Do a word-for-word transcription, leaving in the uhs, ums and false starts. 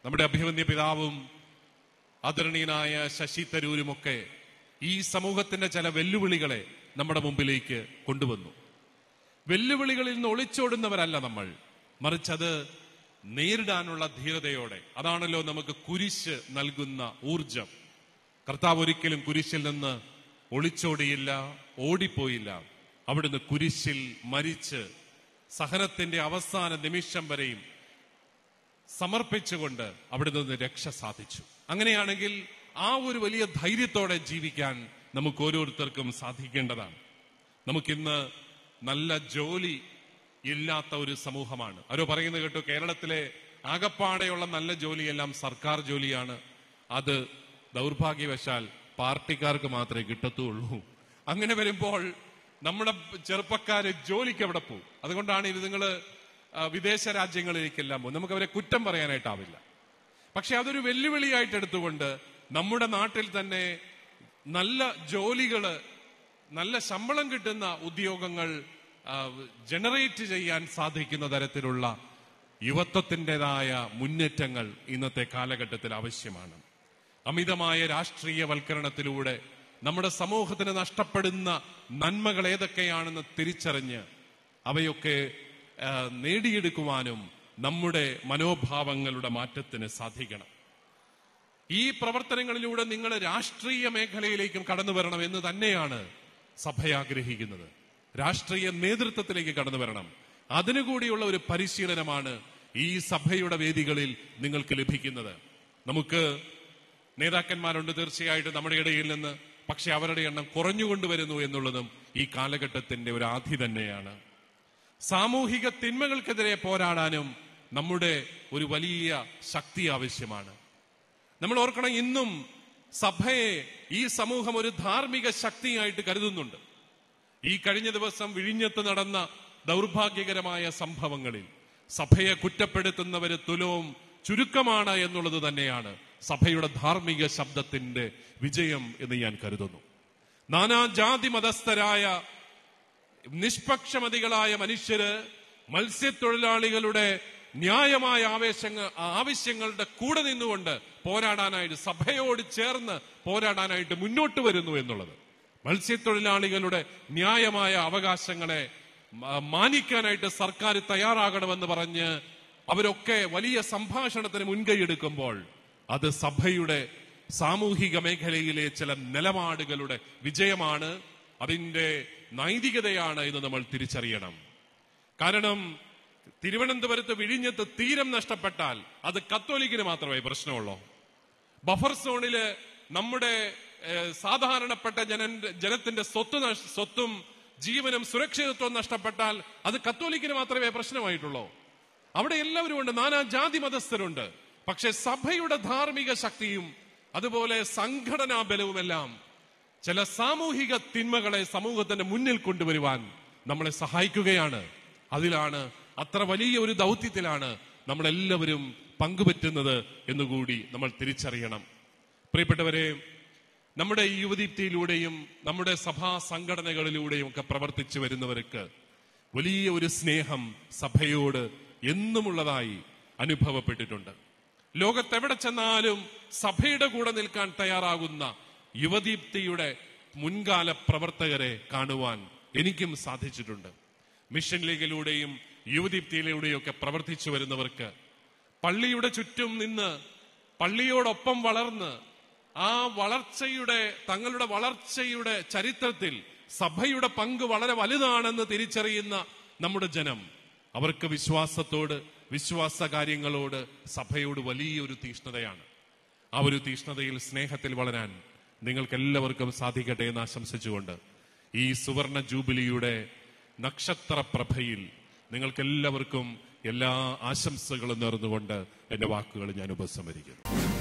നമ്മുടെ അഭിമന്യ പിതാവും ആദരണീയനായ ശശി തരൂരുമൊക്കെ ഈ സമൂഹത്തിന്റെ ചില വെല്ലുവിളികളെ നമ്മുടെ മുമ്പിലേക്ക് കൊണ്ടുവന്നു. വെല്ലുവിളികളിൽ നിന്ന് ഒളിച്ചോടുന്നവരല്ല നമ്മൾ, മറിച്ചത് നേരിടാനുള്ള ധീരതയോടെ. അതാണല്ലോ നമുക്ക് കുരിശ് നൽകുന്ന ഊർജം. കർത്താവ് ഒരിക്കലും കുരിശിൽ നിന്ന് ഒളിച്ചോടിയില്ല, ഓടിപ്പോയില്ല. അവിടുന്ന് കുരിശിൽ മരിച്ച് സഹനത്തിന്റെ അവസാന നിമിഷം വരെയും സമർപ്പിച്ചുകൊണ്ട് അവിടെ നിന്ന് രക്ഷ സാധിച്ചു. അങ്ങനെയാണെങ്കിൽ ആ ഒരു വലിയ ധൈര്യത്തോടെ ജീവിക്കാൻ നമുക്ക് ഓരോരുത്തർക്കും സാധിക്കേണ്ടതാണ്. നമുക്കിന്ന് നല്ല ജോലി ഇല്ലാത്ത ഒരു സമൂഹമാണ്. ആരോ പറയുന്നത് കേട്ടു, കേരളത്തിലെ ആകപ്പാടെയുള്ള നല്ല ജോലിയെല്ലാം സർക്കാർ ജോലിയാണ്, അത് ദൗർഭാഗ്യവശാൽ പാർട്ടിക്കാർക്ക് മാത്രമേ കിട്ടത്തുള്ളൂ. അങ്ങനെ വരുമ്പോൾ നമ്മുടെ ചെറുപ്പക്കാര് ജോലിക്ക് എവിടെ പോകും? അതുകൊണ്ടാണ് ഇത് നിങ്ങൾ വിദേശ രാജ്യങ്ങളിലേക്കെല്ലാം പോകും. നമുക്ക് അവരെ കുറ്റം പറയാനായിട്ടാവില്ല. പക്ഷെ അതൊരു വെല്ലുവിളിയായിട്ട് എടുത്തുകൊണ്ട് നമ്മുടെ നാട്ടിൽ തന്നെ നല്ല ജോലികള്, നല്ല ശമ്പളം കിട്ടുന്ന ഉദ്യോഗങ്ങൾ ജനറേറ്റ് ചെയ്യാൻ സാധിക്കുന്ന തരത്തിലുള്ള യുവത്വത്തിൻ്റെതായ മുന്നേറ്റങ്ങൾ ഇന്നത്തെ കാലഘട്ടത്തിൽ ആവശ്യമാണ്. അമിതമായ രാഷ്ട്രീയവൽക്കരണത്തിലൂടെ നമ്മുടെ സമൂഹത്തിന് നഷ്ടപ്പെടുന്ന നന്മകൾ ഏതൊക്കെയാണെന്ന് തിരിച്ചറിഞ്ഞ് അവയൊക്കെ നേടിയെടുക്കുവാനും നമ്മുടെ മനോഭാവങ്ങളുടെ മാറ്റത്തിന് സാധിക്കണം. ഈ പ്രവർത്തനങ്ങളിലൂടെ നിങ്ങൾ രാഷ്ട്രീയ മേഖലയിലേക്കും കടന്നു വരണം എന്ന് തന്നെയാണ് സഭ ആഗ്രഹിക്കുന്നത്. രാഷ്ട്രീയ നേതൃത്വത്തിലേക്ക് കടന്നു വരണം. അതിനുകൂടിയുള്ള ഒരു പരിശീലനമാണ് ഈ സഭയുടെ വേദികളിൽ നിങ്ങൾക്ക് ലഭിക്കുന്നത്. നമുക്ക് നേതാക്കന്മാരുണ്ട് തീർച്ചയായിട്ടും നമ്മുടെ ഇടയിൽ നിന്ന്, പക്ഷെ അവരുടെ എണ്ണം കുറഞ്ഞുകൊണ്ടുവരുന്നു എന്നുള്ളതും ഈ കാലഘട്ടത്തിന്റെ ഒരു ആധി തന്നെയാണ്. സാമൂഹിക തിന്മകൾക്കെതിരെ പോരാടാനും നമ്മുടെ ഒരു വലിയ ശക്തി ആവശ്യമാണ്. നമ്മൾ ഓർക്കണം, ഇന്നും സഭയെ ഈ സമൂഹം ഒരു ധാർമ്മിക ശക്തിയായിട്ട് കരുതുന്നുണ്ട്. ഈ കഴിഞ്ഞ ദിവസം വിഴിഞ്ഞത്ത് നടന്ന ദൗർഭാഗ്യകരമായ സംഭവങ്ങളിൽ സഭയെ കുറ്റപ്പെടുത്തുന്നവര് തുലോം ചുരുക്കമാണ് എന്നുള്ളത് തന്നെയാണ് സഭയുടെ ധാർമ്മിക ശബ്ദത്തിന്റെ വിജയം എന്ന് ഞാൻ കരുതുന്നു. നാനാജാതി മതസ്ഥരായ നിഷ്പക്ഷമതികളായ മനുഷ്യര് മത്സ്യത്തൊഴിലാളികളുടെ ന്യായമായ ആവേശങ്ങൾ ആവശ്യങ്ങളുടെ കൂടെ നിന്നുകൊണ്ട് പോരാടാനായിട്ട്, സഭയോട് ചേർന്ന് പോരാടാനായിട്ട് മുന്നോട്ട് വരുന്നു എന്നുള്ളത്. മത്സ്യത്തൊഴിലാളികളുടെ ന്യായമായ അവകാശങ്ങളെ മാനിക്കാനായിട്ട് സർക്കാർ തയ്യാറാകണമെന്ന് പറഞ്ഞ് അവരൊക്കെ വലിയ സംഭാഷണത്തിന് മുൻകൈയെടുക്കുമ്പോൾ അത് സഭയുടെ സാമൂഹിക മേഖലയിലെ ചില നിലപാടുകളുടെ വിജയമാണ്, അതിന്റെ നൈതികതയാണ് എന്ന് നമ്മൾ തിരിച്ചറിയണം. കാരണം തിരുവനന്തപുരത്ത് വിഴിഞ്ഞത്ത് തീരം നഷ്ടപ്പെട്ടാൽ അത് കത്തോലിക്കിന് മാത്രമേ പ്രശ്നമുള്ളൂ. ബഫർ സോണില് നമ്മുടെ സാധാരണപ്പെട്ട ജന ജനത്തിന്റെ സ്വത്ത് സ്വത്തും ജീവനും സുരക്ഷിതത്വം നഷ്ടപ്പെട്ടാൽ അത് കത്തോലിക്കിന് മാത്രമേ പ്രശ്നമായിട്ടുള്ളൂ. അവിടെ എല്ലാവരും ഉണ്ട്, നാനാ ജാതി മതസ്ഥരുണ്ട്. പക്ഷെ സഭയുടെ ധാർമ്മിക ശക്തിയും അതുപോലെ സംഘടനാ ബലവുമെല്ലാം ചില സാമൂഹിക തിന്മകളെ സമൂഹത്തിന്റെ മുന്നിൽ കൊണ്ടുവരുവാൻ നമ്മളെ സഹായിക്കുകയാണ്. അതിലാണ്, അത്ര വലിയ ഒരു ദൗത്യത്തിലാണ് നമ്മളെല്ലാവരും പങ്കുപറ്റുന്നത് എന്നുകൂടി നമ്മൾ തിരിച്ചറിയണം. പ്രിയപ്പെട്ടവരെ, നമ്മുടെ ഈ യുവദീപ്തിയിലൂടെയും നമ്മുടെ സഭാ സംഘടനകളിലൂടെയും ഒക്കെ പ്രവർത്തിച്ചു വരുന്നവർക്ക് വലിയ ഒരു സ്നേഹം സഭയോട് എന്നുമുള്ളതായി അനുഭവപ്പെട്ടിട്ടുണ്ട്. ലോകത്തെവിടെ ചെന്നാലും സഭയുടെ കൂടെ നിൽക്കാൻ തയ്യാറാകുന്ന യുവദീപ്തിയുടെ മുൻകാല പ്രവർത്തകരെ കാണുവാൻ എനിക്കും സാധിച്ചിട്ടുണ്ട്. മിഷൻ ലീഗിലൂടെയും യുവദീപ്തിയിലൂടെയും ഒക്കെ പ്രവർത്തിച്ചു വരുന്നവർക്ക് പള്ളിയുടെ ചുറ്റും നിന്ന് പള്ളിയോടൊപ്പം വളർന്ന് ആ വളർച്ചയുടെ തങ്ങളുടെ വളർച്ചയുടെ ചരിത്രത്തിൽ സഭയുടെ പങ്ക് വളരെ വലുതാണെന്ന് തിരിച്ചറിയുന്ന നമ്മുടെ ജനം, അവർക്ക് വിശ്വാസത്തോട്, വിശ്വാസ കാര്യങ്ങളോട്, സഭയോട് വലിയൊരു തീഷ്ണതയാണ്. ആ ഒരു തീഷ്ണതയിൽ, സ്നേഹത്തിൽ വളരാൻ നിങ്ങൾക്കെല്ലാവർക്കും സാധിക്കട്ടെ എന്ന് ആശംസിച്ചുകൊണ്ട് ഈ സുവർണ ജൂബിലിയുടെ നക്ഷത്ര പ്രഭയിൽ നിങ്ങൾക്കെല്ലാവർക്കും എല്ലാ ആശംസകളും നേർന്നുകൊണ്ട് എന്റെ വാക്കുകൾ ഞാൻ ഉപസംഹരിക്കുന്നു.